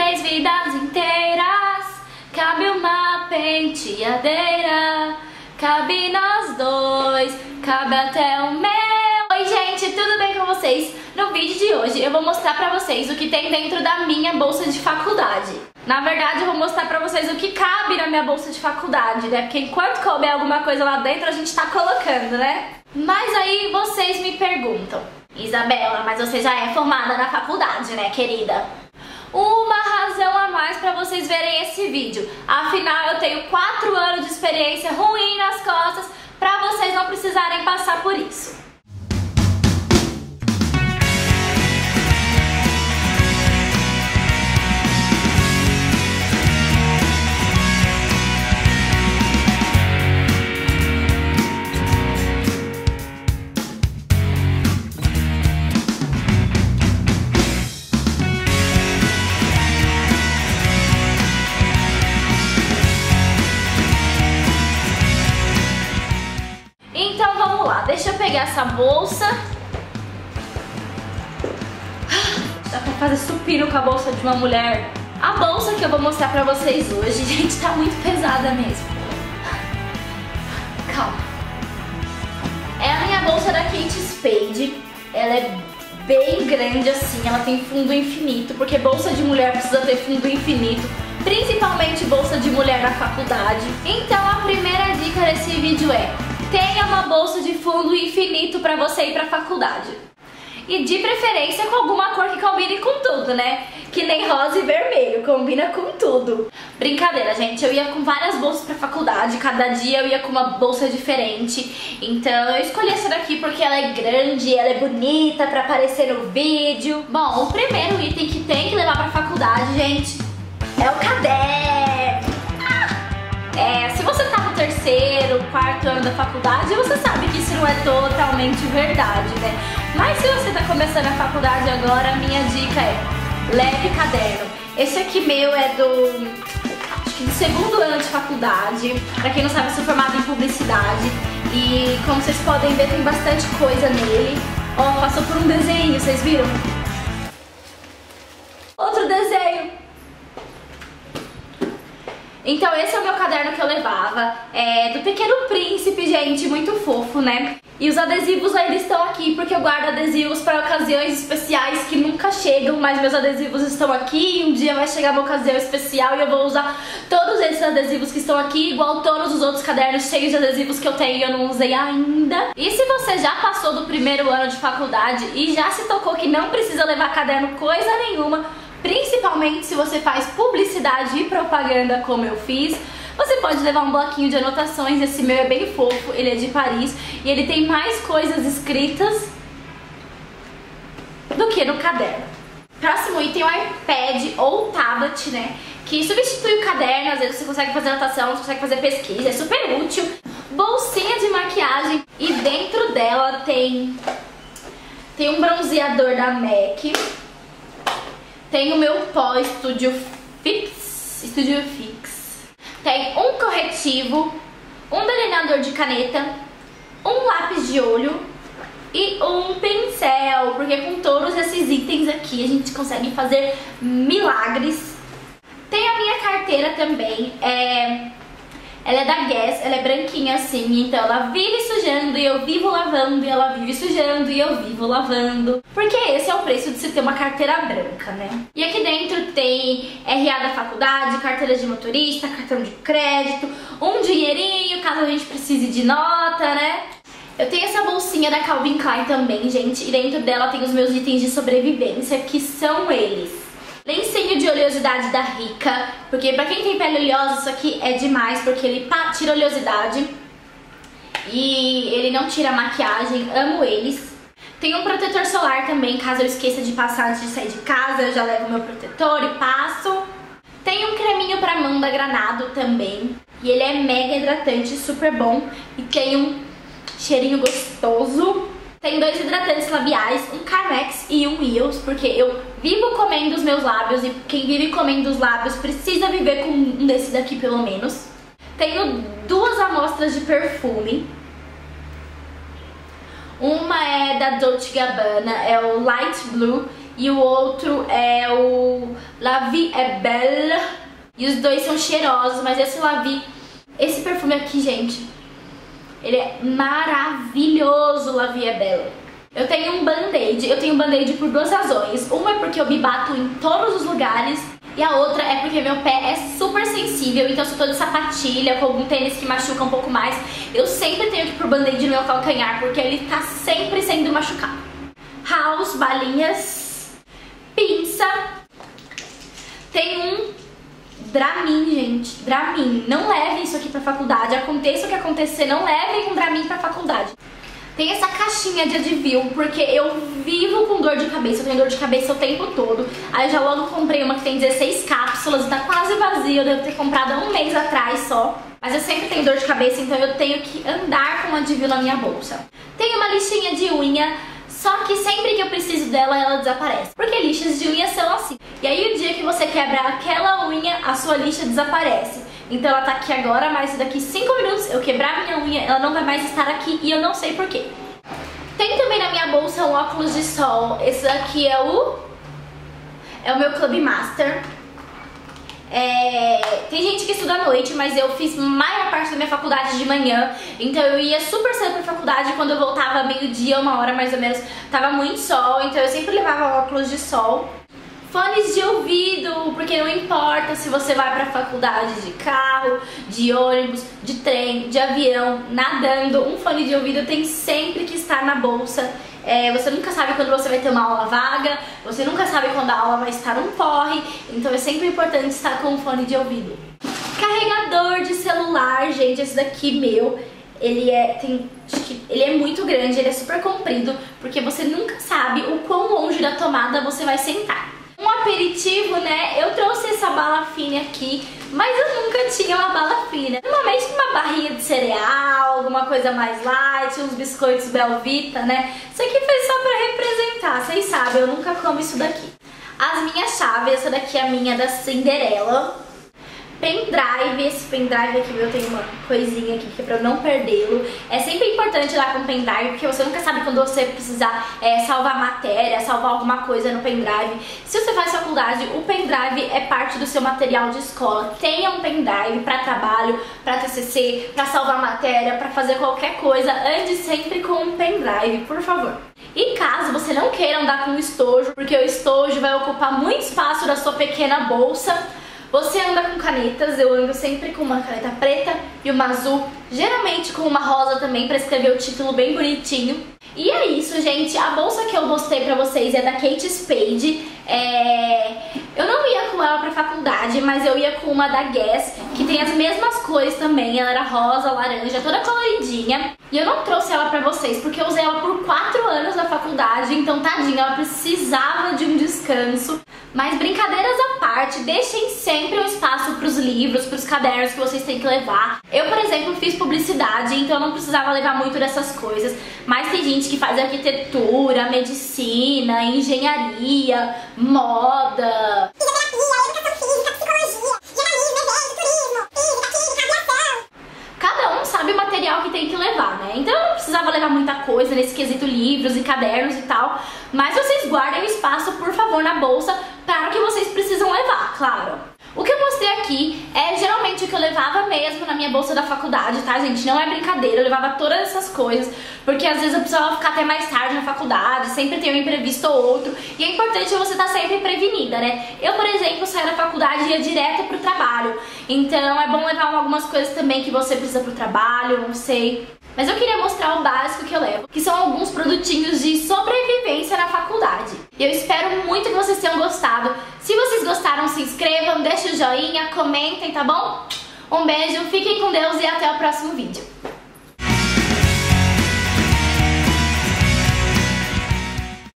3 vidas inteiras, cabe uma penteadeira, cabe nós dois, cabe até o meu. Oi gente, tudo bem com vocês? No vídeo de hoje eu vou mostrar pra vocês o que tem dentro da minha bolsa de faculdade. Na verdade eu vou mostrar pra vocês o que cabe na minha bolsa de faculdade, né? Porque enquanto couber alguma coisa lá dentro a gente tá colocando, né? Mas aí vocês me perguntam: Isabela, mas você já é formada na faculdade, né, querida? Uma razão a mais pra vocês verem esse vídeo. Afinal, eu tenho 4 anos de experiência ruim nas costas pra vocês não precisarem passar por isso. Deixa eu pegar essa bolsa. Dá pra fazer supino com a bolsa de uma mulher. A bolsa que eu vou mostrar pra vocês hoje, gente, tá muito pesada mesmo. Calma. É a minha bolsa da Kate Spade. Ela é bem grande assim, ela tem fundo infinito, porque bolsa de mulher precisa ter fundo infinito, principalmente bolsa de mulher na faculdade. Então a primeira dica desse vídeo é: tenha uma bolsa de fundo infinito pra você ir pra faculdade. E de preferência com alguma cor que combine com tudo, né? Que nem rosa e vermelho, combina com tudo. Brincadeira, gente, eu ia com várias bolsas pra faculdade, cada dia eu ia com uma bolsa diferente. Então eu escolhi essa daqui porque ela é grande, ela é bonita pra aparecer no vídeo. Bom, o primeiro item que tem que levar pra faculdade, gente, é o caderno. Se você tá no 3º, 4º ano da faculdade, você sabe que isso não é totalmente verdade, né? Mas se você tá começando a faculdade agora, a minha dica é: leve caderno. Esse aqui meu é acho que do 2º ano de faculdade. Pra quem não sabe, eu sou formada em publicidade. E como vocês podem ver, tem bastante coisa nele. Ó, passou por um desenho, vocês viram? Outro desenho. Então esse é o meu caderno que eu levava, do Pequeno Príncipe, gente, muito fofo, né? E os adesivos ainda estão aqui, porque eu guardo adesivos para ocasiões especiais que nunca chegam, mas meus adesivos estão aqui e um dia vai chegar uma ocasião especial e eu vou usar todos esses adesivos que estão aqui, igual todos os outros cadernos cheios de adesivos que eu tenho e eu não usei ainda. E se você já passou do 1º ano de faculdade e já se tocou que não precisa levar caderno coisa nenhuma, principalmente se você faz publicidade e propaganda como eu fiz, você pode levar um bloquinho de anotações. Esse meu é bem fofo, ele é de Paris e ele tem mais coisas escritas do que no caderno. Próximo item é o iPad ou tablet, né? Que substitui o caderno, às vezes você consegue fazer anotação, você consegue fazer pesquisa, é super útil. Bolsinha de maquiagem e dentro dela tem um bronzeador da MAC. Tem o meu pó Studio Fix. Tem um corretivo, um delineador de caneta, um lápis de olho e um pincel, porque com todos esses itens aqui a gente consegue fazer milagres. Tem a minha carteira também, ela é da Guess, ela é branquinha assim, então ela vive sujando e eu vivo lavando, e ela vive sujando e eu vivo lavando. Porque esse é o preço de se ter uma carteira branca, né? E aqui dentro tem RA da faculdade, carteira de motorista, cartão de crédito, um dinheirinho caso a gente precise de nota, né? Eu tenho essa bolsinha da Calvin Klein também, gente, e dentro dela tem os meus itens de sobrevivência, que são eles: lencinho de oleosidade da Rica, porque pra quem tem pele oleosa isso aqui é demais, porque ele tira oleosidade e ele não tira maquiagem, amo eles. Tem um protetor solar também, caso eu esqueça de passar antes de sair de casa, eu já levo meu protetor e passo. Tem um creminho pra mão da Granado também, e ele é mega hidratante, super bom, e tem um cheirinho gostoso. Tem 2 hidratantes labiais, um Carmex e um Eos, porque eu vivo comendo os meus lábios e quem vive comendo os lábios precisa viver com um desse daqui pelo menos. Tenho 2 amostras de perfume. Uma é da Dolce & Gabbana, é o Light Blue, e o outro é o La Vie est Belle. E os dois são cheirosos, mas esse La Vie, esse perfume aqui, gente, ele é maravilhoso, La Vie est Belle. Eu tenho um band-aid por duas razões. Uma é porque eu me bato em todos os lugares, e a outra é porque meu pé é super sensível, então se eu tô de sapatilha, com algum tênis que machuca um pouco mais, eu sempre tenho que pôr band-aid no meu calcanhar, porque ele tá sempre sendo machucado. House, balinhas, pinça, tem um Dramin, gente, Dramin. Não levem isso aqui pra faculdade, aconteça o que acontecer, não levem um Dramin pra faculdade. Tem essa caixinha de Advil, porque eu vivo com dor de cabeça, eu tenho dor de cabeça o tempo todo. Aí eu já logo comprei uma que tem 16 cápsulas e tá quase vazia, eu devo ter comprado há um mês atrás só. Mas eu sempre tenho dor de cabeça, então eu tenho que andar com Advil na minha bolsa. Tem uma lixinha de unha, só que sempre que eu preciso dela, ela desaparece. Porque lixas de unha são assim. E aí o dia que você quebra aquela unha, a sua lixa desaparece. Então ela tá aqui agora, mas daqui 5 minutos eu quebrar minha unha, ela não vai mais estar aqui e eu não sei porquê. Tem também na minha bolsa um óculos de sol. Esse aqui é o meu Club Master. Tem gente que estuda à noite, mas eu fiz a maior parte da minha faculdade de manhã. Então eu ia super cedo pra faculdade. Quando eu voltava meio-dia, 1h mais ou menos, tava muito sol. Então eu sempre levava óculos de sol. Fones de ouvido, porque não importa se você vai pra faculdade de carro, de ônibus, de trem, de avião, nadando, um fone de ouvido tem sempre que estar na bolsa. Você nunca sabe quando você vai ter uma aula vaga, você nunca sabe quando a aula vai estar um porre, então é sempre importante estar com um fone de ouvido. Carregador de celular, gente, esse daqui meu, ele é muito grande, ele é super comprido, porque você nunca sabe o quão longe da tomada você vai sentar. Um aperitivo, né? Eu trouxe essa bala fina aqui, mas eu nunca tinha uma bala fina. Normalmente uma barrinha de cereal, alguma coisa mais light, uns biscoitos Belvita, né? Isso aqui foi só pra representar, vocês sabem, eu nunca como isso daqui. As minhas chaves, essa daqui é a minha da Cinderela. Pendrive, esse pendrive aqui eu tenho uma coisinha aqui que é pra eu não perdê-lo. É sempre importante ir lá com o pendrive, porque você nunca sabe quando você precisar salvar matéria, salvar alguma coisa no pendrive. Se você faz faculdade, o pendrive é parte do seu material de escola. Tenha um pendrive pra trabalho, pra TCC, pra salvar matéria, pra fazer qualquer coisa. Ande sempre com um pendrive, por favor. E caso você não queira andar com estojo, porque o estojo vai ocupar muito espaço da sua pequena bolsa, você anda com canetas. Eu ando sempre com uma caneta preta e uma azul, geralmente com uma rosa também, pra escrever o título bem bonitinho. E é isso, gente. A bolsa que eu mostrei pra vocês é da Kate Spade. Eu não ia com ela pra faculdade, mas eu ia com uma da Guess, que tem as mesmas cores também. Ela era rosa, laranja, toda coloridinha. E eu não trouxe ela pra vocês, porque eu usei ela por 4 anos na faculdade. Então, tadinha, ela precisava de um descanso. Mas brincadeiras à parte, deixem sempre um espaço pros livros, pros cadernos que vocês têm que levar. Eu, por exemplo, fiz publicidade, então eu não precisava levar muito dessas coisas. Mas tem gente que faz arquitetura, medicina, engenharia, moda, fisioterapia, educação física, psicologia, jornalismo, evento, turismo, física, química, aviação. Cada um sabe o material que tem que levar, né? Então eu não precisava levar muita coisa nesse quesito livros e cadernos e tal. Mas vocês guardem o espaço, por favor, na bolsa para o que vocês precisam levar, claro. O que eu mostrei aqui é geralmente o que eu levava mesmo na minha bolsa da faculdade, tá, gente? Não é brincadeira, eu levava todas essas coisas, porque às vezes eu precisava ficar até mais tarde na faculdade, sempre tem um imprevisto ou outro, e é importante você estar sempre prevenida, né? Eu, por exemplo, saía da faculdade e ia direto pro trabalho, então é bom levar algumas coisas também que você precisa pro trabalho, não sei. Mas eu queria mostrar o básico que eu levo, que são alguns produtinhos de sobrevivência na faculdade. E eu espero muito que vocês tenham gostado. Se vocês gostaram, se inscrevam, deixem o joinha, comentem, tá bom? Um beijo, fiquem com Deus e até o próximo vídeo.